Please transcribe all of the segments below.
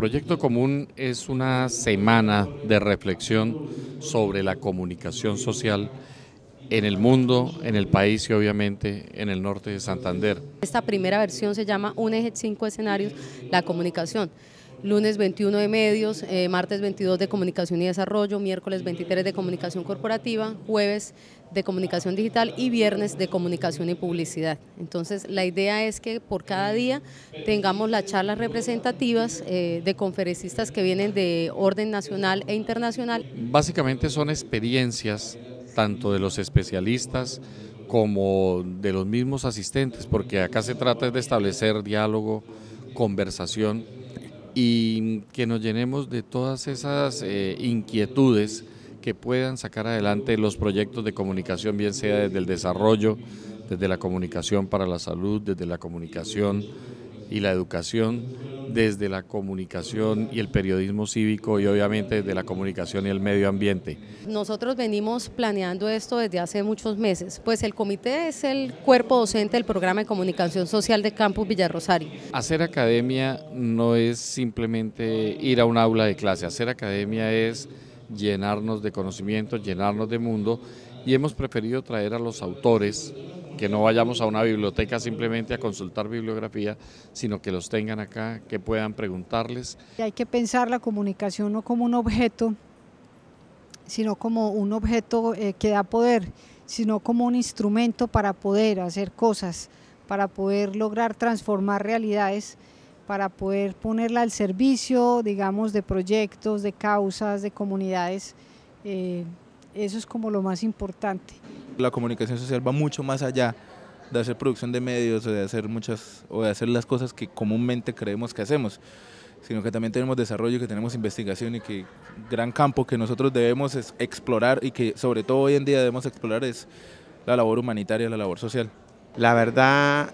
Proyecto Común es una semana de reflexión sobre la comunicación social en el mundo, en el país y obviamente en el norte de Santander. Esta primera versión se llama Un eje 5 escenarios, la comunicación. Lunes 21 de medios, martes 22 de comunicación y desarrollo, miércoles 23 de comunicación corporativa, jueves de comunicación digital y viernes de comunicación y publicidad. Entonces la idea es que por cada día tengamos las charlas representativas de conferencistas que vienen de orden nacional e internacional. Básicamente son experiencias tanto de los especialistas como de los mismos asistentes, porque acá se trata de establecer diálogo, conversación y que nos llenemos de todas esas inquietudes que puedan sacar adelante los proyectos de comunicación, bien sea desde el desarrollo, desde la comunicación para la salud, desde la comunicación y la educación, desde la comunicación y el periodismo cívico y obviamente desde la comunicación y el medio ambiente. Nosotros venimos planeando esto desde hace muchos meses, pues el comité es el cuerpo docente del programa de comunicación social de Campus Villarrosario. Hacer academia no es simplemente ir a un aula de clase, hacer academia es llenarnos de conocimiento, llenarnos de mundo, y hemos preferido traer a los autores, que no vayamos a una biblioteca simplemente a consultar bibliografía, sino que los tengan acá, que puedan preguntarles. Hay que pensar la comunicación no como un objeto, sino como un objeto que da poder, sino como un instrumento para poder hacer cosas, para poder lograr transformar realidades, para poder ponerla al servicio, digamos, de proyectos, de causas, de comunidades. Eso es como lo más importante. La comunicación social va mucho más allá de hacer producción de medios o de hacer las cosas que comúnmente creemos que hacemos, sino que también tenemos desarrollo, que tenemos investigación y que gran campo que nosotros debemos explorar y que sobre todo hoy en día debemos explorar es la labor humanitaria, la labor social. La verdad,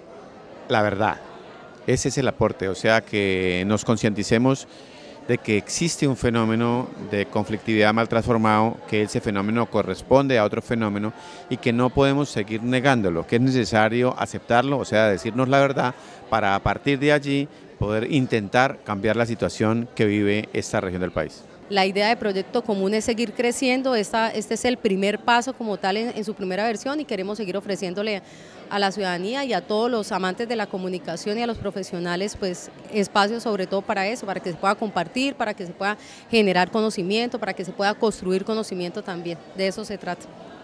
ese es el aporte, o sea que nos concienticemos de que existe un fenómeno de conflictividad mal transformado, que ese fenómeno corresponde a otro fenómeno y que no podemos seguir negándolo, que es necesario aceptarlo, o sea, decirnos la verdad para a partir de allí poder intentar cambiar la situación que vive esta región del país. La idea de Proyecto Común es seguir creciendo, este es el primer paso como tal en su primera versión y queremos seguir ofreciéndole a la ciudadanía y a todos los amantes de la comunicación y a los profesionales pues espacios sobre todo para eso, para que se pueda compartir, para que se pueda generar conocimiento, para que se pueda construir conocimiento también, de eso se trata.